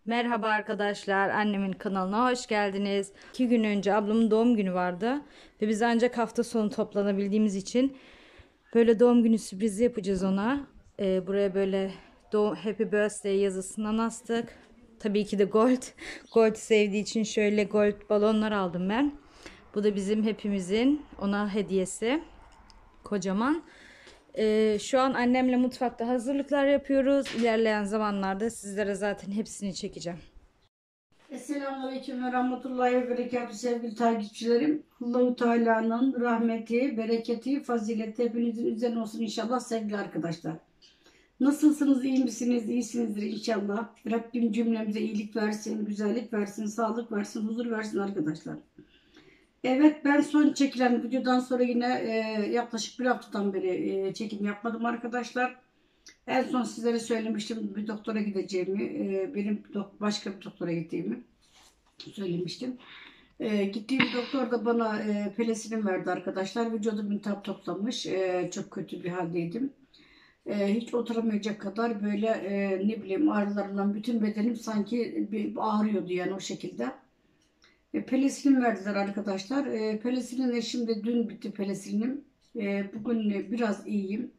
Merhaba arkadaşlar, annemin kanalına hoş geldiniz. 2 gün önce ablamın doğum günü vardı ve biz ancak hafta sonu toplanabildiğimiz için böyle doğum günü sürprizi yapacağız ona. Buraya böyle Happy Birthday yazısından astık. Tabii ki de gold. Gold sevdiği için şöyle gold balonlar aldım ben. Bu da bizim hepimizin ona hediyesi. Kocaman. Şu an annemle mutfakta hazırlıklar yapıyoruz. İlerleyen zamanlarda sizlere zaten hepsini çekeceğim. Selamünaleyküm ve rahmetullahi ve berekatü sevgili takipçilerim. Allahu Teala'nın rahmeti, bereketi, fazileti hepinizin üzerine olsun inşallah sevgili arkadaşlar. Nasılsınız, iyi misiniz, iyisinizdir inşallah. Rabbim cümlemize iyilik versin, güzellik versin, sağlık versin, huzur versin arkadaşlar. Evet, ben son çekilen videodan sonra yine yaklaşık bir haftadan beri çekim yapmadım arkadaşlar. En son sizlere söylemiştim bir doktora gideceğimi, benim başka bir doktora gittiğimi söylemiştim. Gittiğim doktor da bana pelesilin verdi arkadaşlar. Vücudum iltihap toplamış. Çok kötü bir haldeydim. Hiç oturamayacak kadar böyle ne bileyim ağrılarımdan bütün bedenim sanki bir ağrıyordu yani o şekilde. Pelesilin verdiler arkadaşlar. Pelesilin şimdi dün bitti pelesilinim. Bugün biraz iyiyim.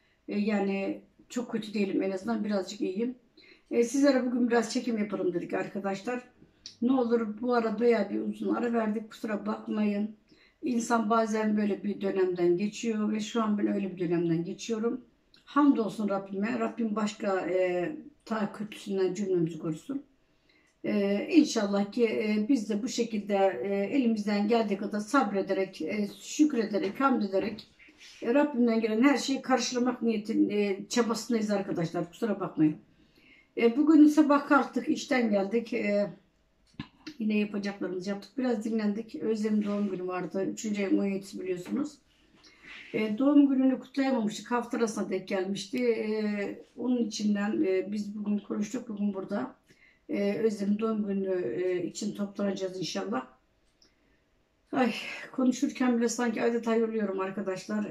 Yani çok kötü değilim, en azından birazcık iyiyim. Sizlere bugün biraz çekim yapalım dedik arkadaşlar. Ne olur bu ara bayağı bir uzun ara verdik, kusura bakmayın. İnsan bazen böyle bir dönemden geçiyor ve şu an ben öyle bir dönemden geçiyorum. Hamdolsun Rabbime. Rabbim başka ta kötüsünden cümlemizi korusun. İnşallah ki biz de bu şekilde elimizden geldiği kadar sabrederek, şükrederek, hamd ederek Rabbimden gelen her şeyi karşılamak çabasındayız arkadaşlar. Kusura bakmayın. Bugün sabah kalktık, işten geldik. Yine yapacaklarımızı yaptık. Biraz dinlendik. Özlem'in doğum günü vardı. 3. ayın 17'si biliyorsunuz. Doğum gününü kutlayamamıştık. Hafta arasına denk gelmişti. Onun içinden biz bugün konuştuk. Bugün burada. Özlem'in doğum günü için toplanacağız inşallah. Ay, konuşurken bile sanki adeta yoruluyorum arkadaşlar.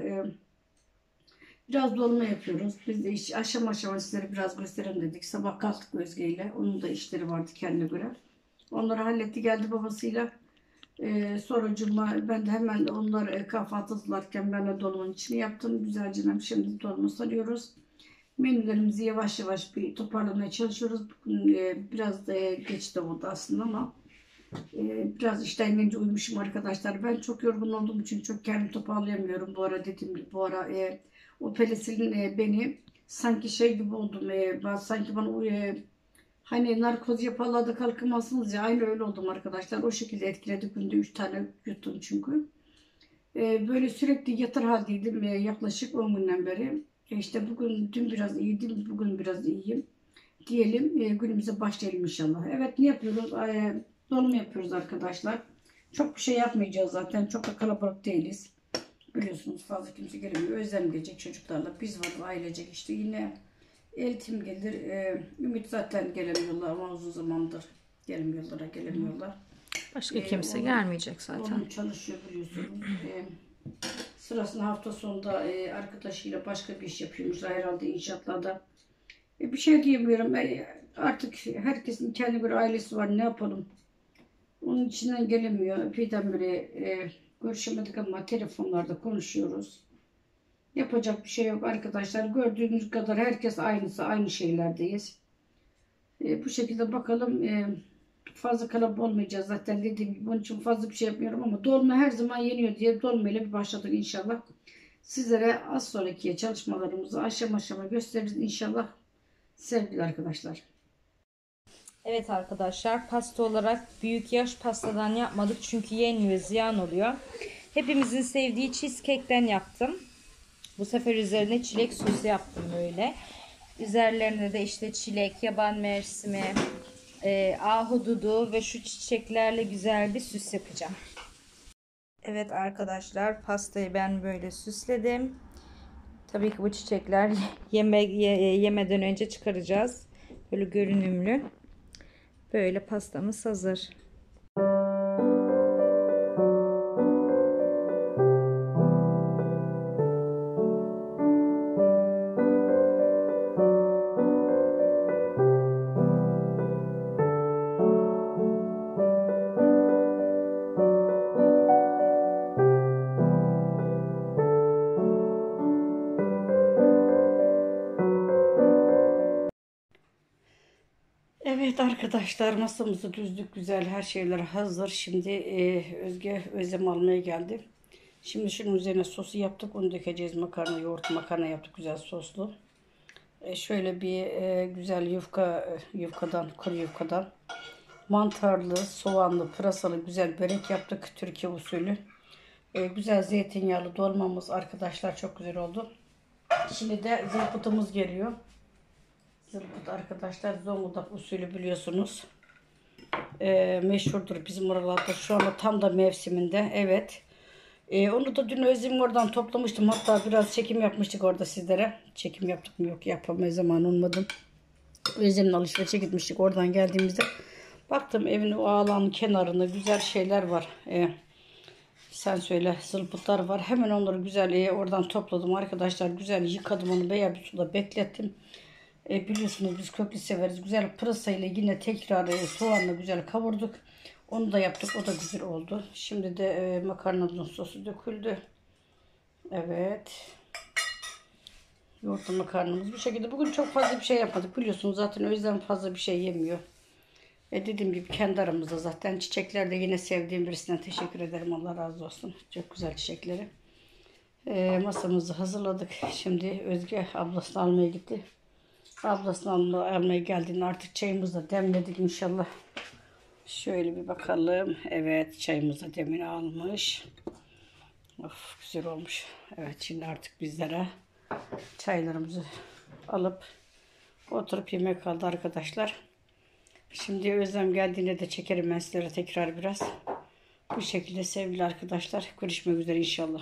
Biraz dolma yapıyoruz. Biz de aşama aşama sizlere biraz gösterelim dedik. Sabah kalktık Özge ile. Onun da işleri vardı kendine göre. Onları halletti geldi babasıyla. Sonracığıma ben de hemen onlar kahvaltılarken ben de dolmanın içini yaptım. Güzelce şimdi dolma sarıyoruz. Menülerimizi yavaş yavaş bir toparlamaya çalışıyoruz. Bugün biraz da geç de oldu aslında ama biraz işten gelince uyumuşum arkadaşlar. Ben çok yorgun olduğum için çok kendimi toparlayamıyorum. Bu ara dediğim gibi bu ara o pelesilin beni sanki şey gibi oldum. Sanki bana hani narkoz yaparlar da kalkamazsınız ya, aynı öyle oldum arkadaşlar. O şekilde etkiledi. Günde 3 tane yuttum çünkü. Böyle sürekli yatar haldeydim yaklaşık 10 günden beri. İşte dün biraz iyiydim. Bugün biraz iyiyim. Diyelim günümüze başlayalım inşallah. Evet, ne yapıyoruz? Dolma yapıyoruz arkadaşlar. Çok bir şey yapmayacağız zaten. Çok da kalabalık değiliz. Biliyorsunuz fazla kimse gelemiyor. Özlem gelecek çocuklarla. Biz varız ailecek işte. Yine Eltim gelir. Ümit zaten gelemiyorlar ama uzun zamandır gelemiyorlar. Başka kimse gelmeyecek zaten. Onun çalışıyor biliyorsunuz. Sırasında hafta sonunda arkadaşıyla başka bir iş yapıyormuşlar herhalde inşaatlarda. Bir şey diyemiyorum. Artık herkesin kendi bir ailesi var. Ne yapalım? Onun içinden gelemiyor. Birdenbire görüşemedik ama telefonlarda konuşuyoruz. Yapacak bir şey yok arkadaşlar. Gördüğünüz kadar herkes aynı şeylerdeyiz. Bu şekilde bakalım. Fazla kalabalık olmayacağız zaten dediğim gibi. Onun için fazla bir şey yapmıyorum ama dolma her zaman yeniyor diye dolmayla bir başladık inşallah. Sizlere az sonraki çalışmalarımızı aşama aşama gösteririz inşallah sevgili arkadaşlar. Evet arkadaşlar, pasta olarak büyük yaş pastadan yapmadık çünkü yeniyor, ziyan oluyor. Hepimizin sevdiği cheesecake'ten yaptım. Bu sefer üzerine çilek sosu yaptım böyle. Üzerlerine de işte çilek, yaban mersimi, ahududu ve şu çiçeklerle güzel bir süs yapacağım. Evet arkadaşlar, pastayı ben böyle süsledim. Tabii ki bu çiçekler yemeden önce çıkaracağız. Böyle görünümlü. Böyle pastamız hazır. Evet arkadaşlar, masamızı düzdük, güzel, her şeyler hazır. Şimdi Özge Özlem almaya geldi. Şimdi şunun üzerine sosu yaptık, onu dökeceğiz. Makarna, yoğurt makarna yaptık, güzel soslu. Şöyle bir güzel yufkadan, kuru yufkadan mantarlı, soğanlı, pırasalı güzel börek yaptık, Türkiye usulü. Güzel zeytinyağlı dolmamız arkadaşlar, çok güzel oldu. Şimdi de zılpıtımız geliyor. Zılpıt arkadaşlar Zonguldak usulü, biliyorsunuz. Meşhurdur bizim oralarda. Şu anda tam da mevsiminde. Evet. Onu da dün Özlem'in oradan toplamıştım. Hatta biraz çekim yapmıştık orada sizlere. Çekim yaptık mı? Yok, yapamaya zaman olmadı. Özlem'in alışverişe gitmiştik. Oradan geldiğimizde baktım evin o alanın kenarında güzel şeyler var. Sen söyle, zılpıtlar var. Hemen onları güzel oradan topladım arkadaşlar. Güzel yıkadım, onu beyaz bir suda beklettim. Biliyorsunuz biz köklü severiz. Güzel pırasayla yine tekrar soğanla güzel kavurduk. Onu da yaptık. O da güzel oldu. Şimdi de makarnamızın sosu döküldü. Evet. Yoğurtlu makarnamız bu şekilde. Bugün çok fazla bir şey yapmadık. Biliyorsunuz zaten o yüzden fazla bir şey yemiyor. Dediğim gibi kendi aramızda zaten. Çiçekler de yine sevdiğim birisinden teşekkür ederim. Allah razı olsun. Çok güzel çiçekleri. Masamızı hazırladık. Şimdi Özge ablasını almaya gitti. Ablasını almaya geldiğinde artık çayımızı da demledik inşallah. Şöyle bir bakalım. Evet, çayımızı da demini almış. Of, güzel olmuş. Evet, şimdi artık bizlere çaylarımızı alıp oturup yemek kaldı arkadaşlar. Şimdi Özlem geldiğinde de çekerim ben sizlere tekrar biraz. Bu şekilde sevgili arkadaşlar. Görüşmek üzere inşallah.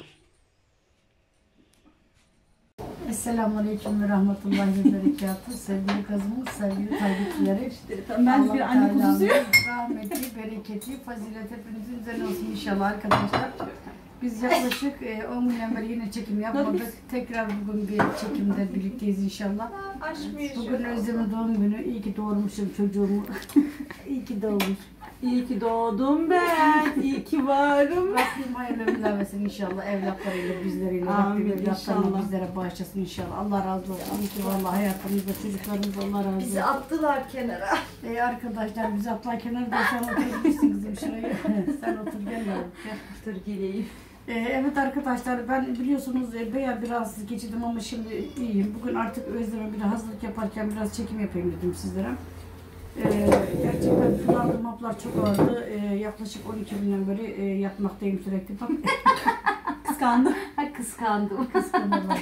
Esselamualeyküm ve rahmetullahi ve berekatuhu. Sevgili kızımız, sevgili takipçileri. Ben bir anne kuzusuyum. Rahmeti, bereketi, fazilet hepinizin üzerine olsun inşallah arkadaşlar. Biz yaklaşık 10 günden beri yine çekim yapmadık. Tekrar bugün bir çekimde birlikteyiz inşallah. Bugün Özlem'in doğum günü. İyi ki doğurmuşum çocuğumu. İyi ki doğmuş. İyi ki doğdum ben. İyi ki varım. Rabbim hayırlı ömürler versin inşallah, evlatlarıyla, bizleriyle. Amin, Rabbim evlatlarını inşallah. bizlere bağışlasın inşallah. Allah razı olsun. İyi ki vallahi hayatımızda çocuklarımız, Allah razı olsun. Bizi attılar kenara. Arkadaşlar bizi atlar kenarda, sen oturabilirsin kızım şuraya. Sen otur, gel yavrum. Dur geleyim. Evet arkadaşlar, ben biliyorsunuz bayağı bir rahatsızlık geçirdim ama şimdi iyiyim. Bugün artık Özlem'e bir hazırlık yaparken biraz çekim yapayım dedim sizlere. Gerçekten kullandığım haplar çok ağırdı. Yaklaşık 12 günden beri yatmaktayım sürekli. Bak. Kıskandım. Kıskandım. Kıskanırlar.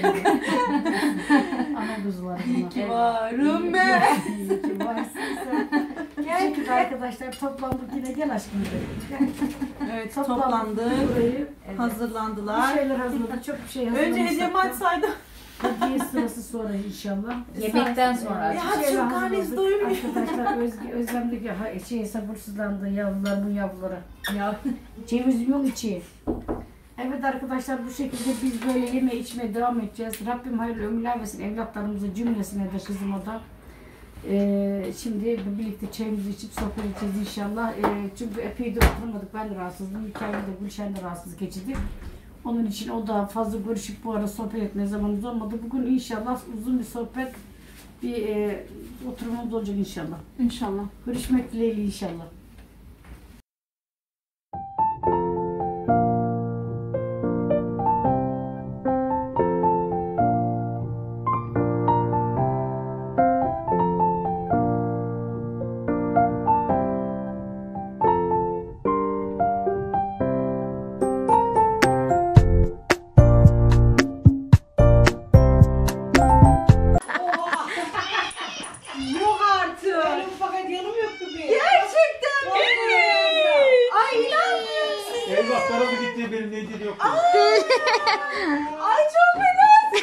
Ana kuzuları bunlar. İyi ki varım ben. İyi ki varsın sen. Gel arkadaşlar, toplandık yine, gel aşkım buraya. Gel. Evet, Toplandık toplandık. burayı. Bir Hazırlandılar. şeyler hazırladık, çok bir şey hazırladık. Önce hediyemi açsaydım. Hediye sırası sonra inşallah. Yemekten sonra. Ya çok karnınız doymuyor. Arkadaşlar Özlem'deki sabırsızlandı yavrular, bu yavrulara. Ya. Ceviz yok içi. Evet arkadaşlar, bu şekilde biz böyle yeme içmeye devam edeceğiz. Rabbim hayırlı ömürler versin evlatlarımıza, cümlesine de, kızıma da. Şimdi birlikte çayımızı içip sohbet edeceğiz inşallah. Çünkü epey de oturmadık. Ben de rahatsızdım. Hikayede de Gülşen de rahatsız geçirdi. Onun için o da fazla görüşüp bu ara sohbet etme zamanımız olmadı. Bugün inşallah uzun bir sohbet, bir oturumumuz olacak inşallah. İnşallah. Görüşmek dileğiyle inşallah. Yok artık. Benim fakat yanım yoktu bir. Gerçekten mi? Ay inanmıyorum. Evlatlara mı gitti benim neydi yok. Ay çok fena.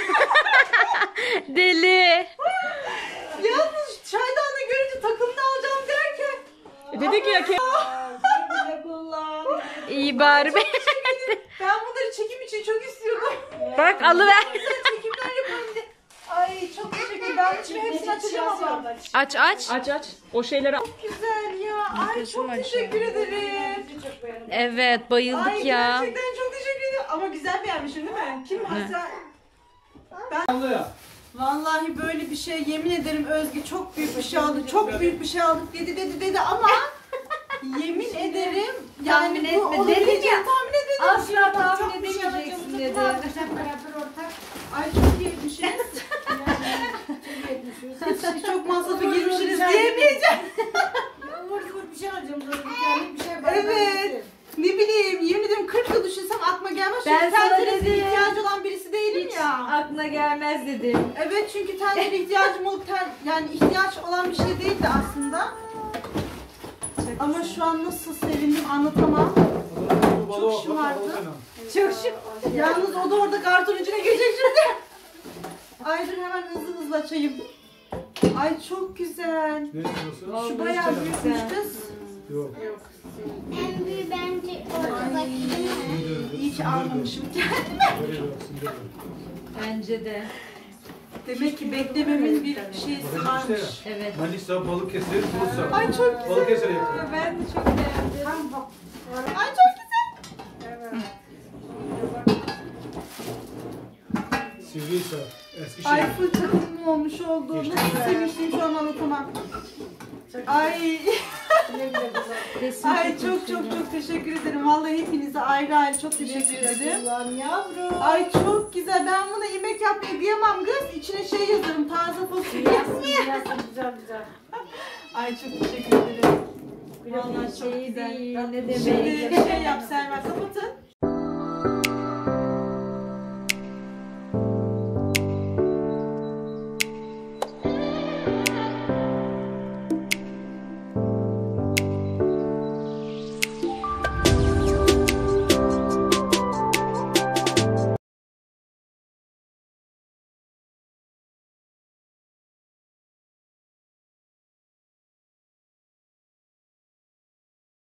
Deli. Yalnız çaydanlığı görünce takımını alacağım derken. Dedik ya ki. Güle kullan. İyi bari be. Ben bunları çekim için çok istiyordum. Bak alıver. Güzel çekimler yapalım diye. Ay çok teşekkür ederim. Ben şimdi hepsini açacağım ama. Aç aç. Aç aç. O şeyleri Çok güzel ya. Ay çok teşekkür ederim. Evet, bayıldık Ay ya. gerçekten çok teşekkür ederim. Ama güzel beğenmişsin değil mi? Kim Hasan? Anlıyor. Vallahi böyle bir şey yemin ederim Özge çok büyük bir şey aldık. Çok büyük bir şey aldık dedi ama yemin ederim yani Tahmin bu etme, olabileceğini dedim ya. tahmin edemedim. Asla tahmin Çok bir şey edemeyeceksin alacağımızı dedi. tahmin etmedim. Ay çok iyi etmişsiniz. Çok masrafı girmişsiniz diyemeyeceğim. Bir şey alacağım. Bir şey var. Evet. Ne bileyim yemin ederim 40 yıl düşünsem aklıma gelmez. Çünkü Ben sana tenceresine dedim. ihtiyacı olan birisi değilim ya. Aklına gelmez dedim. Evet çünkü tencere ihtiyacım olup yani ihtiyaç olan bir şey değildi aslında. Ama şu an nasıl sevindim anlatamam. Çok şımardı. Çok şık. Yalnız o da orada karton içine girecek şimdi. Ay dur hemen hızlı açayım. Ay çok güzel. Ne diyorsun? Vallahi Şu bayağı çok büyükmüş güzel. kız. Yok. En büyük bence orada Ay iyi ki almamışım. Böyle yok, sindir yok. Bence de. Demek ki beklememin bir şeysi Bakın varmış. işte ya. Evet. Manisa, Balıkesir, Bursa. Ay çok güzel. Balıkesir'e yakın. Ben de çok beğendim. Ay çok güzel. Sivrihisar, Eskişehir. Ay full takımım olmuş oldu. Nasıl sevinçliyim şu an anlatamam. Ay. Resim Ay çekmiş çok teşekkür ederim. Vallahi hepinize ayrı ayrı çok teşekkür ederim. Yavrum. Ay çok güzel. Ben buna yemek yapmayı kıyamam kız. İçine şey yazarım. Taze fasulye. Güzel güzel. Ay çok teşekkür ederim. Vallahi çok şey güzel. değil. Ne Şimdi demek. şey yap Selma kapatın.